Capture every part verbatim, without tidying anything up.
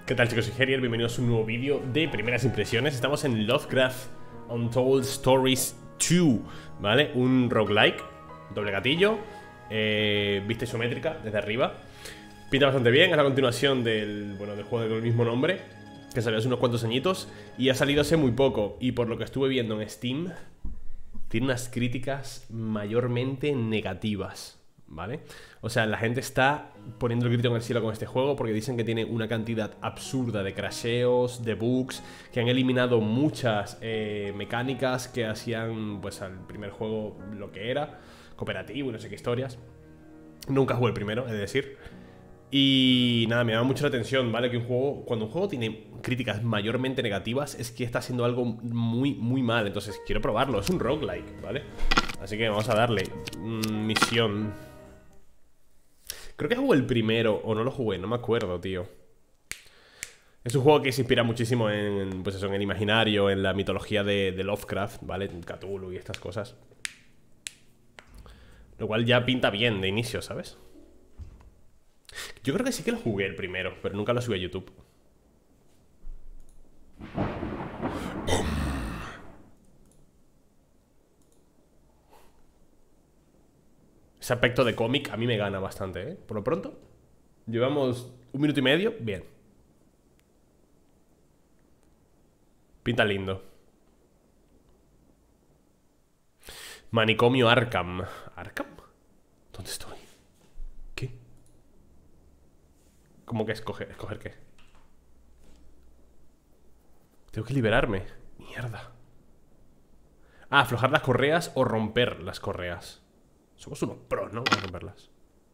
¿Qué tal, chicos? Soy Herier, bienvenidos a un nuevo vídeo de primeras impresiones. Estamos en Lovecraft Untold Stories dos, ¿vale? Un roguelike, doble gatillo, eh, vista isométrica desde arriba. Pinta bastante bien, es la continuación del, bueno, del juego del mismo nombre, que salió hace unos cuantos añitos y ha salido hace muy poco. Y por lo que estuve viendo en Steam, tiene unas críticas mayormente negativas, ¿vale? O sea, la gente está poniendo el grito en el cielo con este juego porque dicen que tiene una cantidad absurda de crasheos, de bugs, que han eliminado muchas eh, mecánicas que hacían, pues, al primer juego lo que era, cooperativo y no sé qué historias. Nunca jugué el primero, es decir. Y nada, me llama mucho la atención, ¿vale? Que un juego, cuando un juego tiene críticas mayormente negativas, es que está haciendo algo muy, muy mal. Entonces quiero probarlo, es un roguelike, ¿vale? Así que vamos a darle. mm, Misión. Creo que jugué el primero, o no lo jugué, no me acuerdo, tío. Es un juego que se inspira muchísimo en, pues eso, en el imaginario, en la mitología de, de Lovecraft, ¿vale? En Cthulhu y estas cosas. Lo cual ya pinta bien de inicio, ¿sabes? Yo creo que sí que lo jugué el primero, pero nunca lo subí a YouTube. Ese aspecto de cómic a mí me gana bastante, ¿eh? Por lo pronto, llevamos un minuto y medio. Bien. Pinta lindo. Manicomio Arkham. ¿Arkham? ¿Dónde estoy? ¿Qué? ¿Cómo que escoger? ¿Escoger qué? Tengo que liberarme. Mierda. Ah, aflojar las correas o romper las correas. Somos unos pros, ¿no? Vamos a romperlas.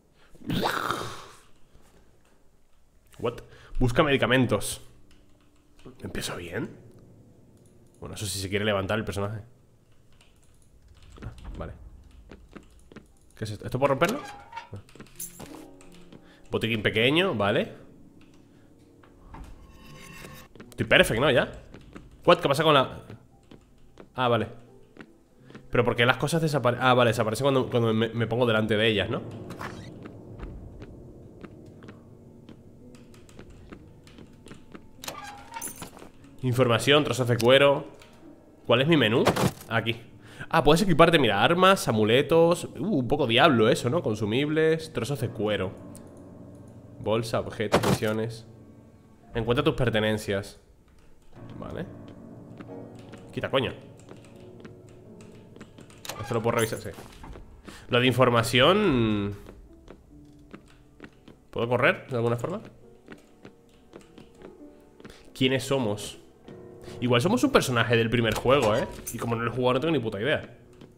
What? Busca medicamentos. ¿Empiezo bien? Bueno, eso sí se quiere levantar el personaje. Ah, vale. ¿Qué es esto? ¿Esto puedo romperlo? Ah. Botiquín pequeño, vale. Estoy perfecto, ¿no? ¿Ya? What? ¿Qué pasa con la...? Ah, vale. Pero porque las cosas desaparecen. Ah, vale, desaparecen cuando, cuando me, me pongo delante de ellas, ¿no? Información, trozos de cuero. ¿Cuál es mi menú? Aquí. Ah, puedes equiparte, mira, armas, amuletos. Uh, un poco diablo eso, ¿no? Consumibles, trozos de cuero. Bolsa, objetos, misiones. Encuentra tus pertenencias. Vale. Quita, coño. Esto lo puedo revisar, sí. Lo de información... ¿Puedo correr de alguna forma? ¿Quiénes somos? Igual somos un personaje del primer juego, ¿eh? Y como no lo he jugado no tengo ni puta idea.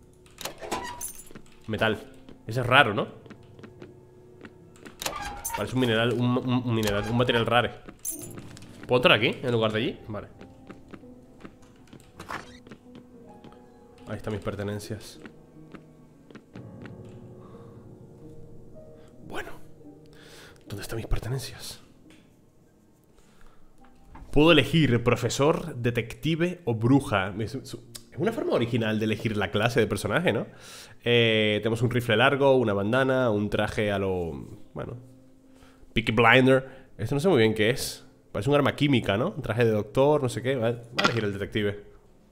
Metal. Ese es raro, ¿no? Parece un mineral, un, un, un mineral, un material raro. ¿Puedo entrar aquí en lugar de allí? Vale. Ahí están mis pertenencias. Bueno, ¿dónde están mis pertenencias? Puedo elegir profesor, detective o bruja. Es una forma original de elegir la clase de personaje, ¿no? Eh, tenemos un rifle largo, una bandana, un traje a lo... Bueno, Peaky Blinder. Esto no sé muy bien qué es. Parece un arma química, ¿no? Un traje de doctor, no sé qué. Vale, voy a elegir el detective.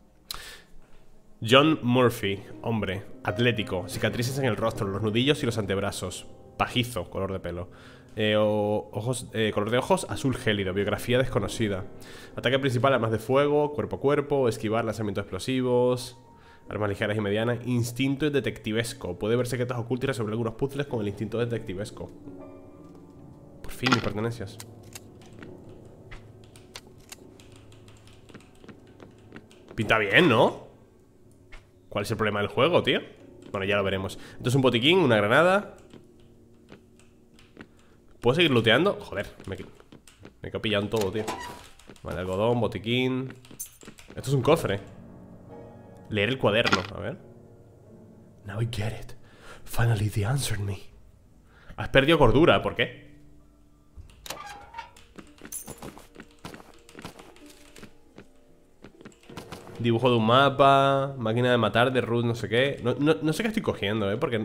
John Murphy, hombre, atlético, cicatrices en el rostro, los nudillos y los antebrazos. Pajizo, color de pelo. Eh, o, ojos, eh, color de ojos, azul gélido, biografía desconocida. Ataque principal, armas de fuego, cuerpo a cuerpo, esquivar, lanzamientos explosivos, armas ligeras y medianas. Instinto detectivesco, puede ver secretos ocultos y resolver algunos puzzles con el instinto detectivesco. Por fin, mis pertenencias. Pinta bien, ¿no? ¿Cuál es el problema del juego, tío? Bueno, ya lo veremos. Entonces un botiquín, una granada. ¿Puedo seguir looteando? Joder, me, me he pillado en todo, tío. Vale, algodón, botiquín. Esto es un cofre. Leer el cuaderno, a ver. Now I get it. Finally they answered me. Has perdido cordura, ¿por qué? Dibujo de un mapa. Máquina de matar de Ruth, no sé qué. No, no, no sé qué estoy cogiendo, ¿eh? Porque...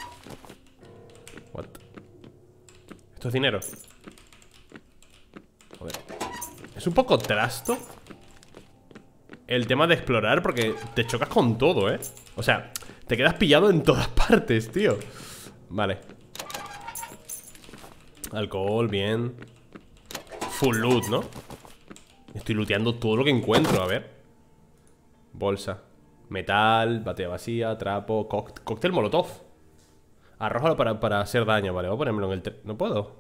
What? Esto es dinero. Es un poco trasto el tema de explorar, porque te chocas con todo, ¿eh? O sea, te quedas pillado en todas partes, tío. Vale. Alcohol, bien. Full loot, ¿no? Estoy looteando todo lo que encuentro, a ver. Bolsa. Metal, batea vacía, trapo, cóctel, cóctel molotov. Arrójalo para, para hacer daño, vale. Voy a ponérmelo en el... ¿No puedo?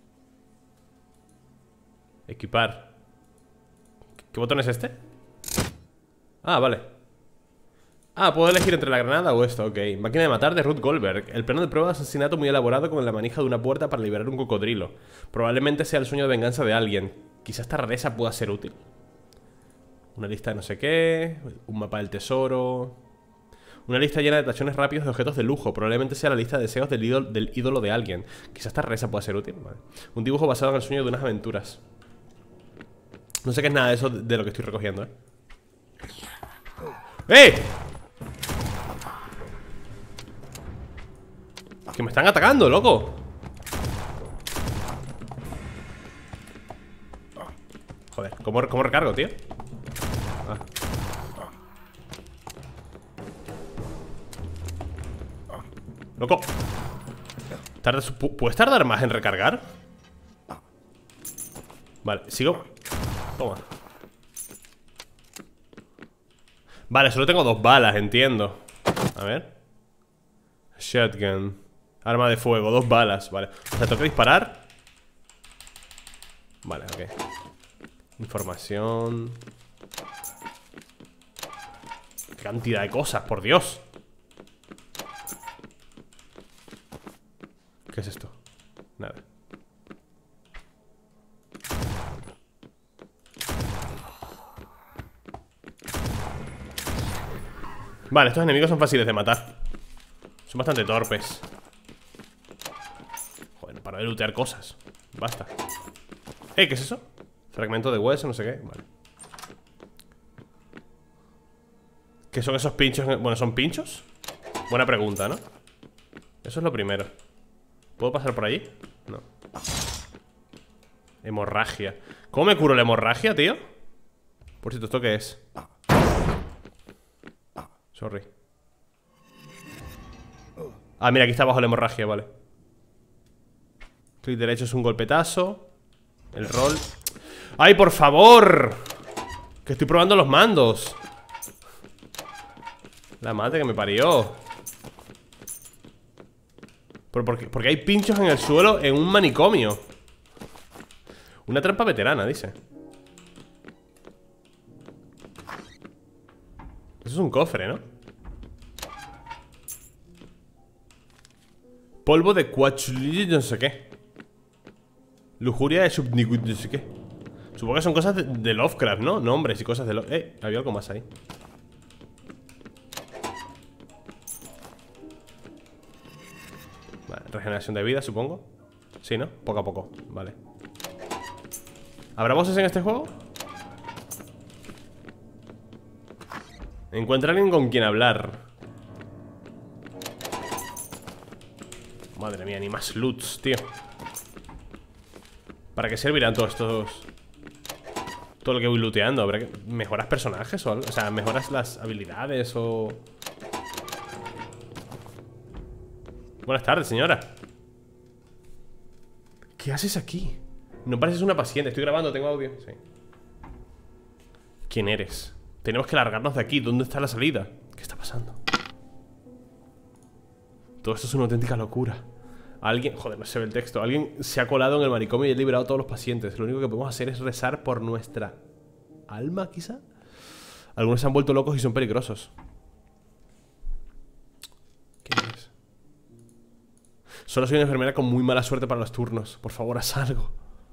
Equipar. ¿Qué botón es este? Ah, vale. Ah, puedo elegir entre la granada o esto, ok. Máquina de matar de Ruth Goldberg. El plano de prueba de asesinato muy elaborado con la manija de una puerta para liberar un cocodrilo. Probablemente sea el sueño de venganza de alguien. Quizás esta rareza pueda ser útil. Una lista de no sé qué. Un mapa del tesoro. Una lista llena de tachones rápidos de objetos de lujo. Probablemente sea la lista de deseos del ídolo, del ídolo de alguien. Quizás esta rareza pueda ser útil, vale. Un dibujo basado en el sueño de unas aventuras. No sé qué es nada de eso de lo que estoy recogiendo, ¿eh? ¡Eh! Que me están atacando, loco. Joder, ¿cómo, cómo recargo, tío? Ah. Loco. ¿Tardas, ¿Puedes tardar más en recargar? Vale, sigo. Toma. Vale, solo tengo dos balas, entiendo. A ver. Shotgun. Arma de fuego, dos balas, vale. O sea, tengo que disparar. Vale, ok. Información. Qué cantidad de cosas, por Dios. ¿Qué es esto? Nada. Vale, estos enemigos son fáciles de matar. Son bastante torpes. Joder, para de lootear cosas. Basta. Eh, ¿qué es eso? Fragmento de hueso, no sé qué. Vale. ¿Qué son esos pinchos? Bueno, ¿son pinchos? Buena pregunta, ¿no? Eso es lo primero. ¿Puedo pasar por allí? No. Hemorragia. ¿Cómo me curo la hemorragia, tío? Por cierto, ¿esto qué es? Sorry. Ah, mira, aquí está abajo la hemorragia, vale. Clic derecho es un golpetazo. El rol. ¡Ay, por favor! Que estoy probando los mandos. La madre que me parió. ¿Por, por qué? Porque hay pinchos en el suelo en un manicomio. Una trampa veterana, dice. Eso es un cofre, ¿no? Polvo de cuachulillo, no sé qué. Lujuria de subnigut, no sé qué. Supongo que son cosas de, de Lovecraft, ¿no? Nombres y cosas de Lovecraft. Eh, había algo más ahí. Vale, regeneración de vida, supongo. Sí, ¿no? Poco a poco, vale. ¿Habrá bosses en este juego? Encuentra a alguien con quien hablar. Madre mía, ni más loots, tío. ¿Para qué servirán todos estos? Todo lo que voy looteando. ¿Habrá que... ¿Mejoras personajes o algo? O sea, ¿mejoras las habilidades o...? Buenas tardes, señora. ¿Qué haces aquí? No pareces una paciente. Estoy grabando, tengo audio. Sí. ¿Quién eres? Tenemos que largarnos de aquí. ¿Dónde está la salida? ¿Qué está pasando? Todo esto es una auténtica locura. Alguien... Joder, no se ve el texto. Alguien se ha colado en el manicomio y ha liberado a todos los pacientes. Lo único que podemos hacer es rezar por nuestra alma, quizá. Algunos se han vuelto locos y son peligrosos. ¿Quién es? Solo soy una enfermera con muy mala suerte para los turnos. Por favor, haz algo.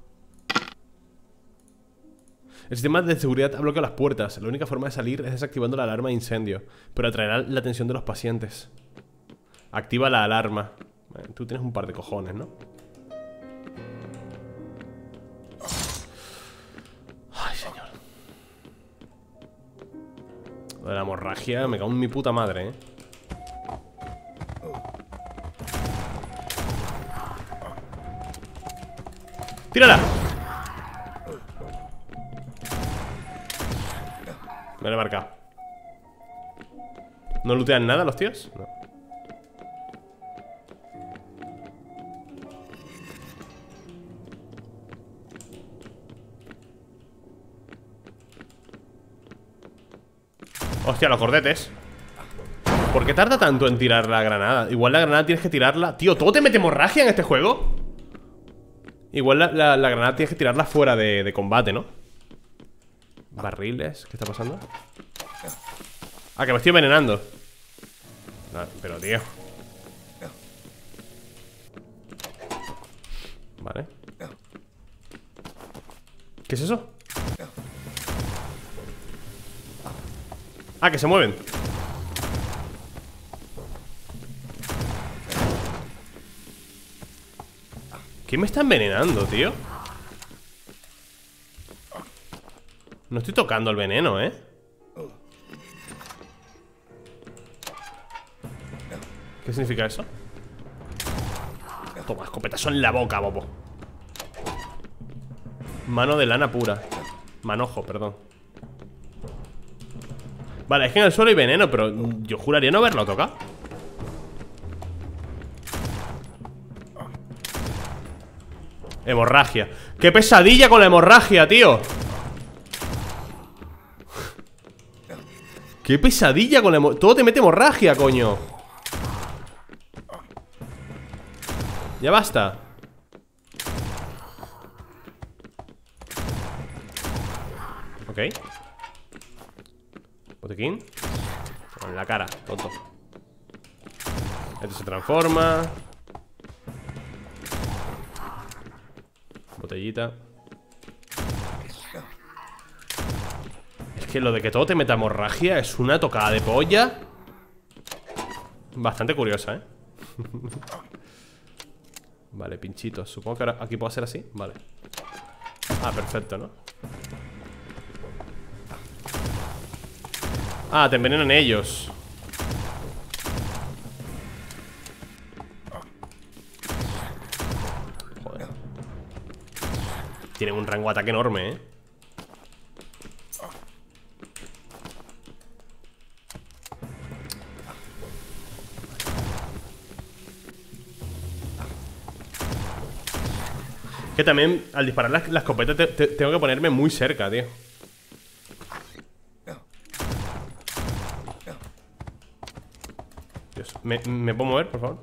El sistema de seguridad ha bloqueado las puertas. La única forma de salir es desactivando la alarma de incendio, pero atraerá la atención de los pacientes. Activa la alarma. Bueno, tú tienes un par de cojones, ¿no? Ay, señor. Lo de la hemorragia, me cago en mi puta madre, ¿eh? ¡Tírala! Me lo he marcado. ¿No lootean nada los tíos? No. Hostia, los cordetes. ¿Por qué tarda tanto en tirar la granada? Igual la granada tienes que tirarla. Tío, ¿todo te mete hemorragia en este juego? Igual la, la, la granada tienes que tirarla fuera de, de combate, ¿no? Barriles, ¿qué está pasando? Ah, que me estoy envenenando. No, pero tío. Vale. ¿Qué es eso? Ah, que se mueven. ¿Quién me está envenenando, tío? No estoy tocando el veneno, ¿eh? ¿Qué significa eso? Toma, escopetazo en la boca, bobo. Mano de lana pura. Manojo, perdón. Vale, es que en el suelo hay veneno, pero yo juraría no haberlo tocado. Hemorragia. ¡Qué pesadilla con la hemorragia, tío! ¡Qué pesadilla con la hemorragia! Todo te mete hemorragia, coño. Ya basta. Ok. Botequín. En la cara, tonto. Este se transforma. Botellita. Es que lo de que todo te meta hemorragia es una tocada de polla bastante curiosa, ¿eh? Vale, pinchitos. Supongo que ahora aquí puedo hacer así. Vale. Ah, perfecto, ¿no? Ah, te envenenan ellos. Joder. Tienen un rango de ataque enorme, ¿eh? Que también al disparar la, la escopeta te, te, tengo que ponerme muy cerca, tío. Dios, ¿me, me puedo mover, por favor?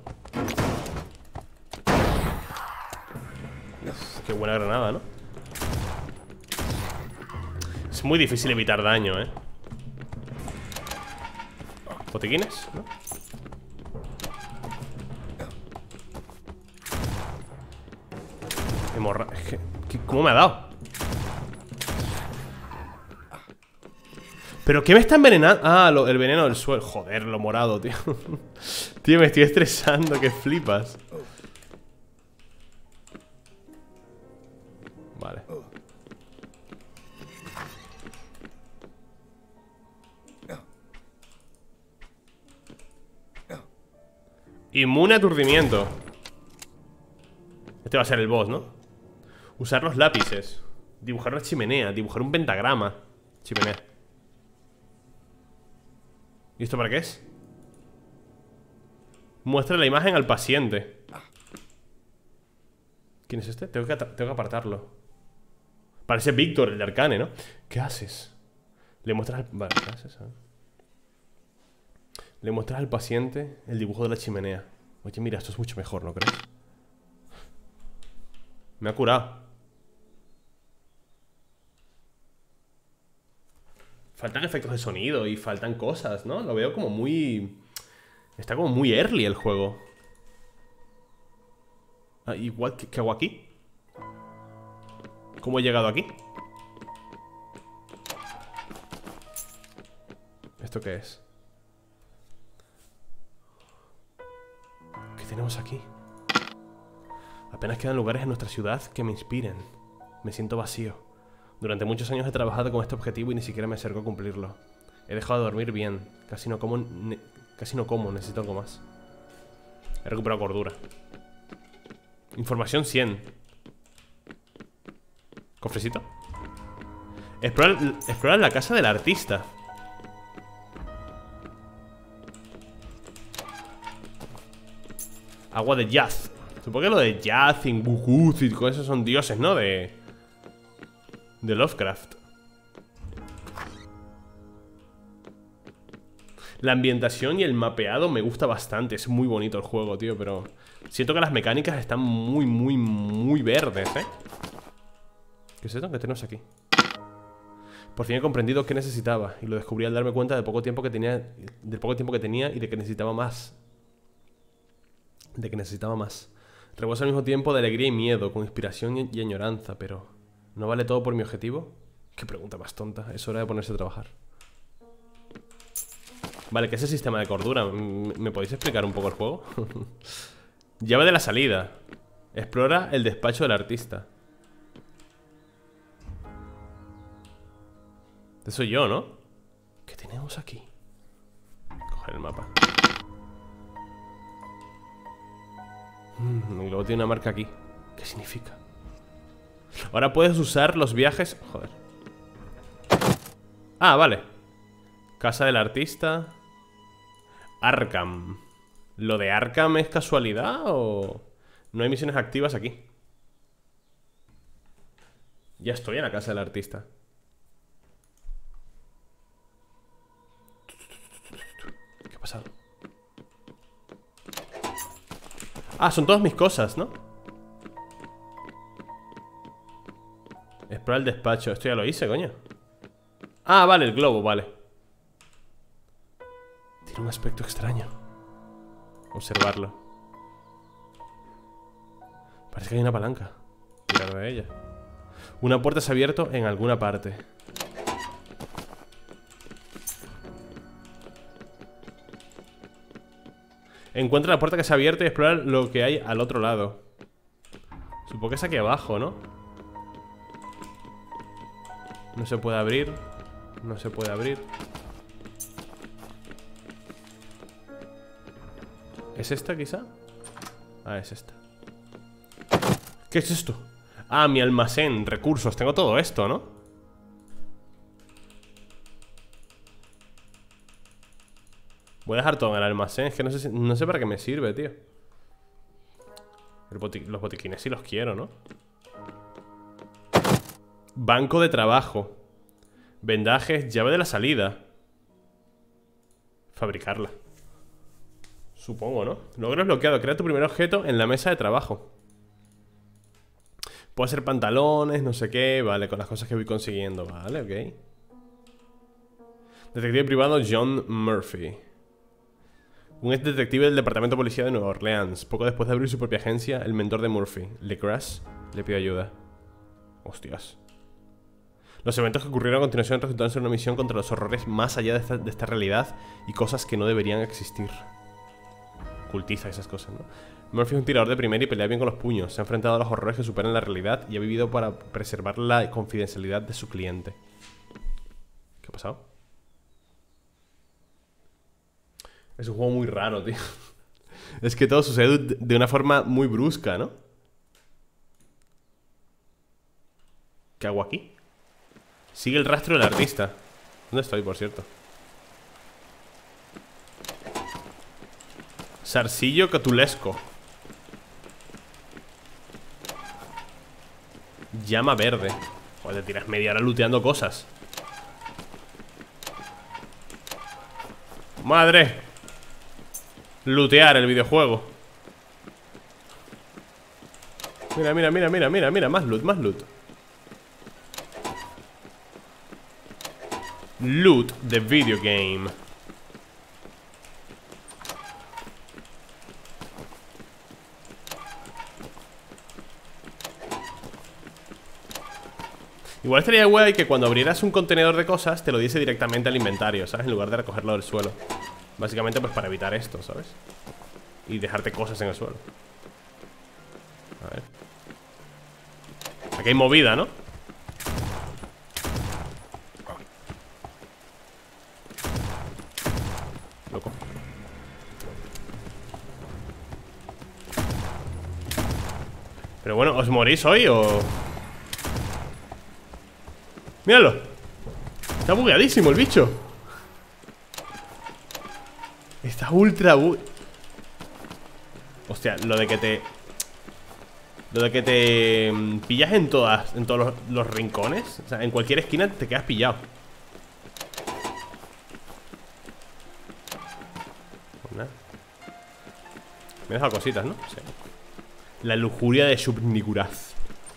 Uf, qué buena granada, ¿no? Es muy difícil evitar daño, ¿eh? ¿Botiquines? ¿No? Hemorra... Es que... ¿Cómo me ha dado? ¿Pero qué me está envenenando? Ah, lo, el veneno del suelo. Joder, lo morado, tío. Tío, me estoy estresando, que flipas. Vale. Inmune a aturdimiento. Este va a ser el boss, ¿no? Usar los lápices. Dibujar una chimenea. Dibujar un pentagrama. Chimenea. ¿Y esto para qué es? Muestra la imagen al paciente. ¿Quién es este? Tengo que, tengo que apartarlo. Parece Víctor, el de Arcane, ¿no? ¿Qué haces? Le muestras al... Vale, ¿qué haces? Le muestras al paciente el dibujo de la chimenea. Oye, mira, esto es mucho mejor, ¿no crees? Me ha curado. Faltan efectos de sonido y faltan cosas, ¿no? Lo veo como muy... Está como muy early el juego. Ah, igual, ¿qué, qué hago aquí? ¿Cómo he llegado aquí? ¿Esto qué es? ¿Qué tenemos aquí? Apenas quedan lugares en nuestra ciudad que me inspiren. Me siento vacío. Durante muchos años he trabajado con este objetivo y ni siquiera me acerco a cumplirlo. He dejado de dormir bien. Casi no como, ne casi no como, necesito algo más. He recuperado cordura. Información cien. ¿Cofrecito? Explora, explora la casa del artista. Agua de Yaz. Supongo que lo de Yaz, Ingukuz y cosas son dioses, ¿no? De... De Lovecraft. La ambientación y el mapeado me gusta bastante. Es muy bonito el juego, tío, pero... Siento que las mecánicas están muy, muy, muy verdes, ¿eh? ¿Qué es esto? ¿Qué tenemos aquí? Por fin he comprendido qué necesitaba. Y lo descubrí al darme cuenta del poco tiempo que tenía. Del poco tiempo que tenía y de que necesitaba más. De que necesitaba más. Rebosa al mismo tiempo de alegría y miedo, con inspiración y, y añoranza, pero... ¿no vale todo por mi objetivo? Qué pregunta más tonta. Es hora de ponerse a trabajar. Vale, ¿qué es el sistema de cordura? ¿Me podéis explicar un poco el juego? Llave de la salida. Explora el despacho del artista. Eso soy yo, ¿no? ¿Qué tenemos aquí? Coger el mapa. Mm, y luego tiene una marca aquí. ¿Qué significa? Ahora puedes usar los viajes... Joder. Ah, vale. Casa del artista. Arkham. ¿Lo de Arkham es casualidad o...? No hay misiones activas aquí. Ya estoy en la casa del artista. ¿Qué ha pasado? Ah, son todas mis cosas, ¿no? Explora el despacho. Esto ya lo hice, coño. Ah, vale, el globo, vale. Tiene un aspecto extraño. Observarlo. Parece que hay una palanca. Tirar de ella. Una puerta se ha abierto en alguna parte. Encuentra la puerta que se ha abierto y explora lo que hay al otro lado. Supongo que es aquí abajo, ¿no? No se puede abrir. No se puede abrir. ¿Es esta quizá? Ah, es esta. ¿Qué es esto? Ah, mi almacén, recursos. Tengo todo esto, ¿no? Voy a dejar todo en el almacén. Es que no sé, si, no sé para qué me sirve, tío. El boti- Los botiquines sí los quiero, ¿no? Banco de trabajo. Vendajes, llave de la salida. Fabricarla. Supongo, ¿no? Logro desbloqueado. Crea tu primer objeto en la mesa de trabajo. Puedo hacer pantalones, no sé qué. Vale, con las cosas que voy consiguiendo. Vale, ok. Detective privado John Murphy. Un ex detective del departamento de policía de Nueva Orleans. Poco después de abrir su propia agencia, el mentor de Murphy, LeGrasse, le pide ayuda. Hostias. Los eventos que ocurrieron a continuación resultaron ser una misión contra los horrores más allá de esta, de esta realidad y cosas que no deberían existir. Cultiza esas cosas, ¿no? Murphy es un tirador de primera y pelea bien con los puños. Se ha enfrentado a los horrores que superan la realidad y ha vivido para preservar la confidencialidad de su cliente. ¿Qué ha pasado? Es un juego muy raro, tío. Es que todo sucede de una forma muy brusca, ¿no? ¿Qué hago aquí? Sigue el rastro del artista. ¿Dónde estoy, por cierto? Zarcillo catulesco. Llama verde. Joder, te tiras media hora looteando cosas. ¡Madre! Lootear el videojuego. Mira, mira, mira, mira, mira, mira. Más loot, más loot. Loot the video game. Igual estaría guay que cuando abrieras un contenedor de cosas te lo diese directamente al inventario, ¿sabes? En lugar de recogerlo del suelo. Básicamente pues para evitar esto, ¿sabes? Y dejarte cosas en el suelo. A ver. Aquí hay movida, ¿no? Loco. Pero bueno, ¿os morís hoy o...? ¡Míralo! Está bugueadísimo el bicho. Está ultra bu... Hostia, lo de que te... Lo de que te mm, pillas en todas, en todos los, los rincones. O sea, en cualquier esquina te quedas pillado. Una. Me he dejado cositas, ¿no? Sí. La lujuria de Shub-Niggurath.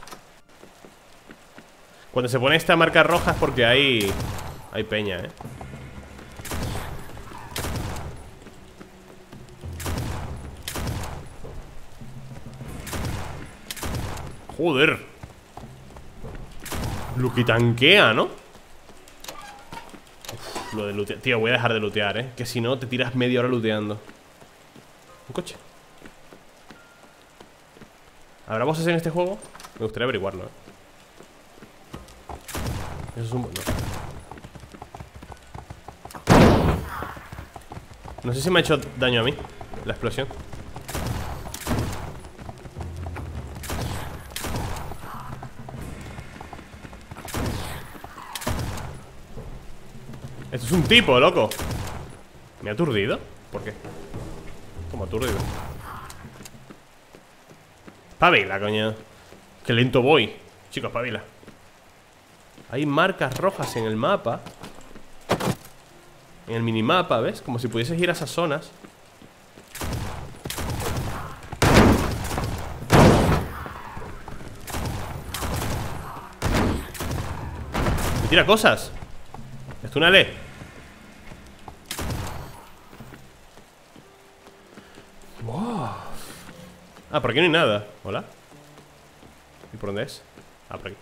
Cuando se pone esta marca roja es porque hay... Hay peña, ¿eh? Joder. Lo que tanquea, ¿no? Uf, lo de lootear. Tío, voy a dejar de lootear, ¿eh? Que si no te tiras media hora looteando. Un coche. ¿Habrá bosses en este juego? Me gustaría averiguarlo, ¿eh? Eso es un... No. No sé si me ha hecho daño a mí la explosión. Esto es un tipo, loco. ¿Me ha aturdido? ¿Por qué? ¿Cómo aturdido? Pavila, coño. Qué lento voy. Chicos, pavila. Hay marcas rojas en el mapa. En el minimapa, ¿ves? Como si pudieses ir a esas zonas. Me tira cosas. Estúnale. Wow. Ah, por aquí no hay nada. Hola. ¿Y por dónde es? Ah, por aquí.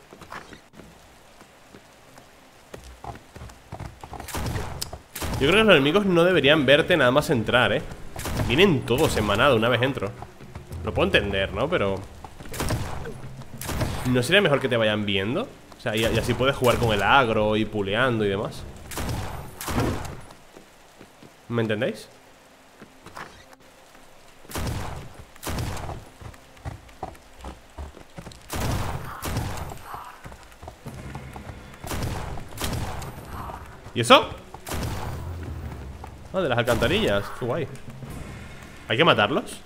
Yo creo que los enemigos no deberían verte nada más entrar, ¿eh? Vienen todos en manada una vez entro. Lo puedo entender, ¿no? Pero... ¿no sería mejor que te vayan viendo? O sea, y, y así puedes jugar con el agro y puleando y demás. ¿Me entendéis? ¿Y eso? Ah, de las alcantarillas. Qué guay. ¿Hay que matarlos?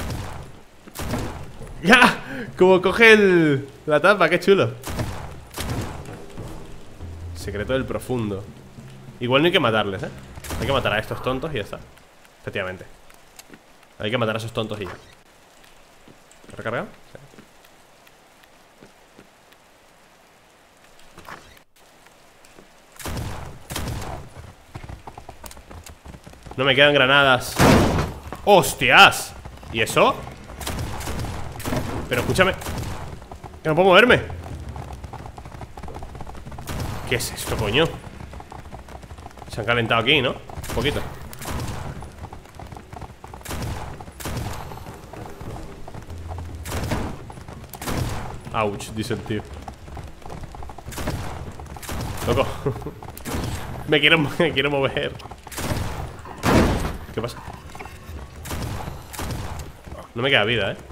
¡Ya! Como coge el... la tapa, qué chulo. Secreto del profundo. Igual no hay que matarles, ¿eh? Hay que matar a estos tontos y ya está. Efectivamente. Hay que matar a esos tontos y ya. ¿Recargado? Sí. No me quedan granadas. ¡Hostias! ¿Y eso? Pero escúchame, que no puedo moverme. ¿Qué es esto, coño? Se han calentado aquí, ¿no? Un poquito. Ouch, dice el tío. Loco. Me quiero, me quiero mover. ¿Qué pasa? No me queda vida, ¿eh?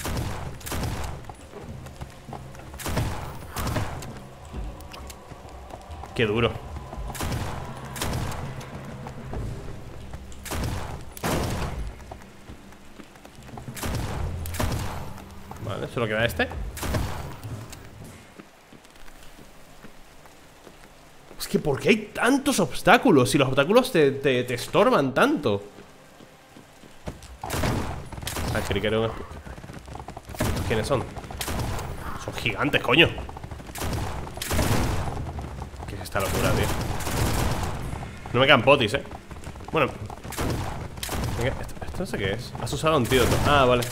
Qué duro. Vale, solo queda este. Es que ¿por qué hay tantos obstáculos? Si los obstáculos te, te, te estorban tanto. Ah, creí que era un... ¿Estos quiénes son? Son gigantes, coño. ¿Qué es esta locura, tío? No me quedan potis, eh. Bueno. Venga, esto, esto no sé qué es. Has usado antídoto. Ah, vale.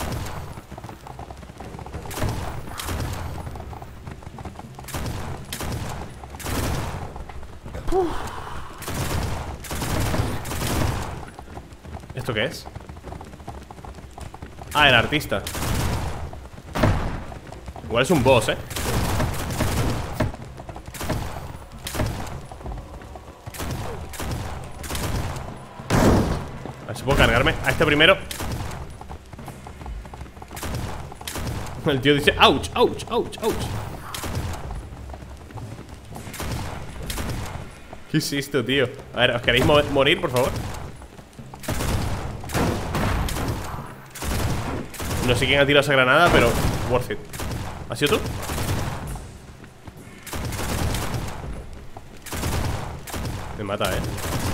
Uf. ¿Esto qué es? Ah, el artista. Igual es un boss, eh. A ver si puedo cargarme a este primero. El tío dice ouch, ouch, ouch, ouch. ¿Qué hiciste, tío? A ver, ¿os queréis morir, por favor? No sé quién ha tirado esa granada, pero worth it. ¿Has sido tú? Me mata, eh.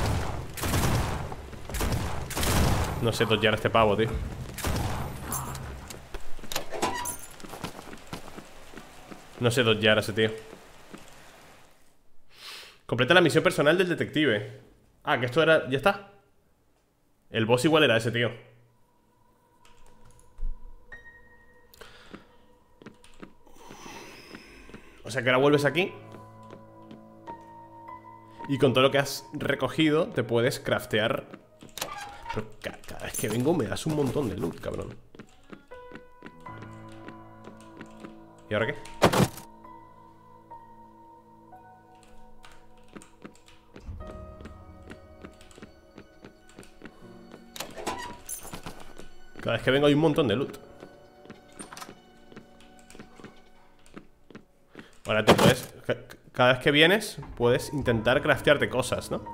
No sé dodgear a este pavo, tío. No sé dodgear a ese tío. Completa la misión personal del detective. Ah, que esto era... ¿Ya está? El boss igual era ese tío. O sea que ahora vuelves aquí y con todo lo que has recogido te puedes craftear. Pero ca- cada vez que vengo me das un montón de loot, cabrón. ¿Y ahora qué? Cada vez que vengo hay un montón de loot. Ahora te puedes... Cada vez que vienes puedes intentar craftearte cosas, ¿no?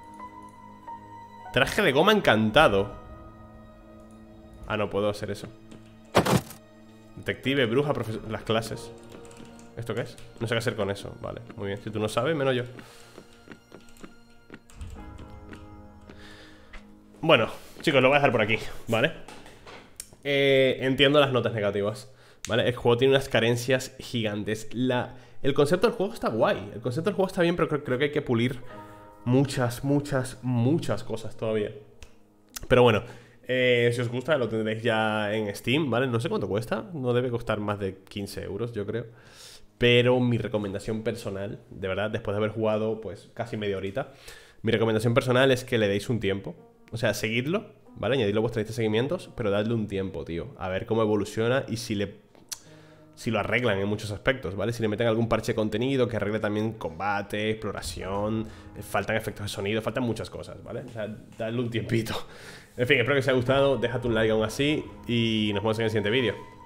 Traje de goma encantado. Ah, no puedo hacer eso. Detective, bruja, profesor... Las clases. ¿Esto qué es? No sé qué hacer con eso. Vale, muy bien. Si tú no sabes, menos yo. Bueno, chicos, lo voy a dejar por aquí, ¿vale? Eh, entiendo las notas negativas, ¿vale? El juego tiene unas carencias gigantes. La... El concepto del juego está guay. El concepto del juego está bien, pero creo, creo que hay que pulir muchas, muchas, muchas cosas todavía. Pero bueno, eh, si os gusta lo tendréis ya en Steam, ¿vale? No sé cuánto cuesta. No debe costar más de quince euros, yo creo. Pero mi recomendación personal, de verdad, después de haber jugado pues casi media horita, mi recomendación personal es que le deis un tiempo. O sea, seguidlo, ¿vale? Añadidlo a vuestra lista de seguimientos, pero dadle un tiempo, tío. A ver cómo evoluciona y si le... Si lo arreglan en muchos aspectos, ¿vale? Si le meten algún parche de contenido que arregle también combate, exploración, faltan efectos de sonido, faltan muchas cosas, ¿vale? O sea, dadle un tiempito. En fin, espero que os haya gustado, déjate un like aún así y nos vemos en el siguiente vídeo.